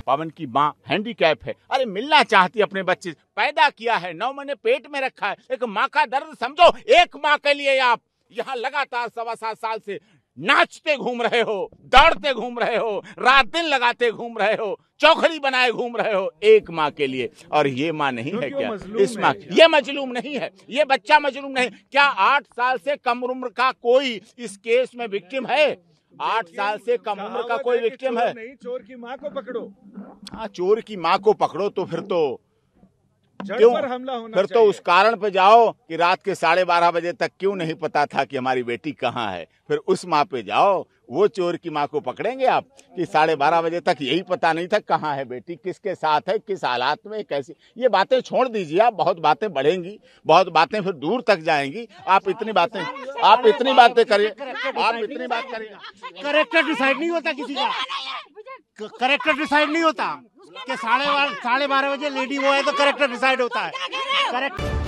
पवन की माँ हैंडीकैप है, अरे मिलना चाहती है अपने बच्चे, पैदा किया है, 9 महीने पेट में रखा है। एक माँ का दर्द समझो। एक माँ के लिए आप यहाँ लगातार 7.25 साल से नाचते घूम रहे हो, दौड़ते घूम रहे हो, रात दिन लगाते घूम रहे हो, चौखड़ी बनाए घूम रहे हो, एक माँ के लिए। और ये माँ नहीं है क्या? इस माँ ये मजलूम नहीं है, ये बच्चा मजलूम नहीं। क्या 8 साल से कम उम्र का कोई इस केस में विक्टिम है? 8 साल से कम उम्र का कोई विक्टिम है? नहीं, चोर की माँ को पकड़ो। हाँ, चोर की माँ को पकड़ो तो फिर तो क्यों पर हमला होना फिर तो उस कारण पे जाओ कि रात के 12:30 बजे तक क्यों नहीं पता था कि हमारी बेटी कहाँ है। फिर उस माँ पे जाओ, वो चोर की माँ को पकड़ेंगे आप कि 12:30 बजे तक यही पता नहीं था कहाँ है बेटी, किसके साथ है, किस हालात में, कैसी। ये बातें छोड़ दीजिए आप, बहुत बातें बढ़ेंगी, बहुत बातें फिर दूर तक जाएंगी। आप इतनी बातें करिए, आप इतनी बात करिए। करेक्टर डिसाइड नहीं होता किसी का, करेक्टर डिसाइड नहीं होता कि 12:30 बजे लेडी वो है तो करेक्टर डिसाइड होता है। करेक्ट